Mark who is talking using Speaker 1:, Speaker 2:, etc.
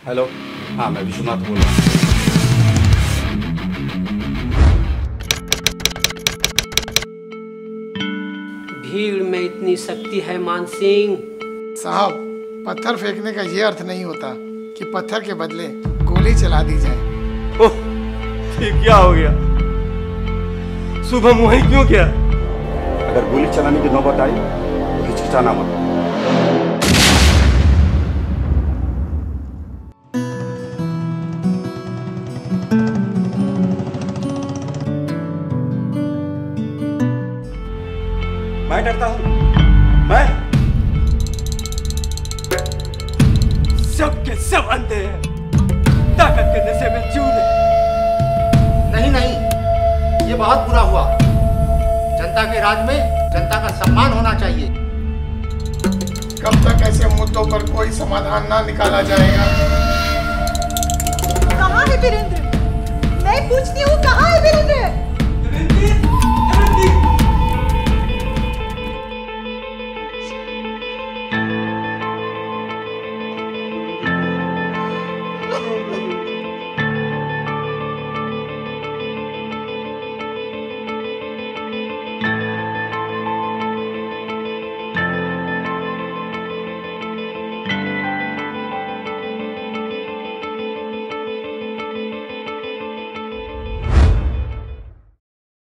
Speaker 1: Hello, हाँ मैं विश्वनाथ बोल रहा हूँ।
Speaker 2: भीड़ में इतनी शक्ति है मान सिंह।
Speaker 3: साहब, पत्थर फेंकने का ये अर्थ नहीं होता कि पत्थर के बदले गोली चला दी जाए।
Speaker 4: ओह, ये क्या हो गया? शुभम वहीं क्यों गया?
Speaker 1: अगर गोली चलाने की नौबत आई तो हिचकिचाना मत। मैं डरता हूं? मैं?
Speaker 4: सब के सब अंधे हैं, ताकत के नशे में चूर हैं।
Speaker 5: नहीं नहीं, ये बहुत बुरा हुआ। जनता के राज में जनता का सम्मान होना चाहिए।
Speaker 3: कब तक ऐसे मुद्दों पर कोई समाधान ना निकाला जाएगा?
Speaker 6: कहाँ है वीरेंद्र? मैं पूछती हूँ, कहाँ है वीरेंद्र?